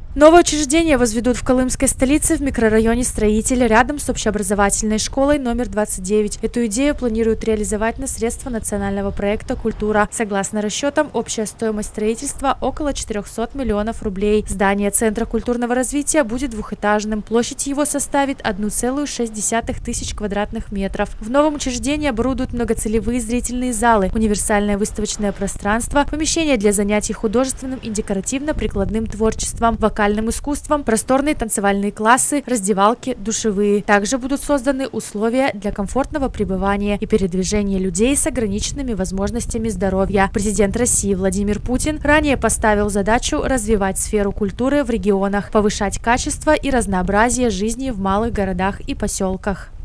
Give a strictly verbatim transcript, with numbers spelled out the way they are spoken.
Новое учреждение возведут в колымской столице в микрорайоне Строитель рядом с общеобразовательной школой номер двадцать девять. Эту идею планируют реализовать на средства национального проекта «Культура». Согласно расчетам, общая стоимость строительства около четырёхсот миллионов рублей. Здание Центра культурного развития будет двухэтажным. Площадь его составит одну целую шесть десятых тысяч квадратных метров. В новом учреждении оборудуют многоцелевые зрительные залы, универсальное выставочное пространство, помещения для занятий художественным и декоративно-прикладным творчеством, вокальным искусством, просторные танцевальные классы, раздевалки, душевые. Также будут созданы условия для комфортного пребывания и передвижения людей с ограниченными возможностями здоровья. Президент России Владимир Путин ранее поставил задачу развивать сферу культуры в регионах, повышать качество и разнообразие жизни в малых городах и поселках.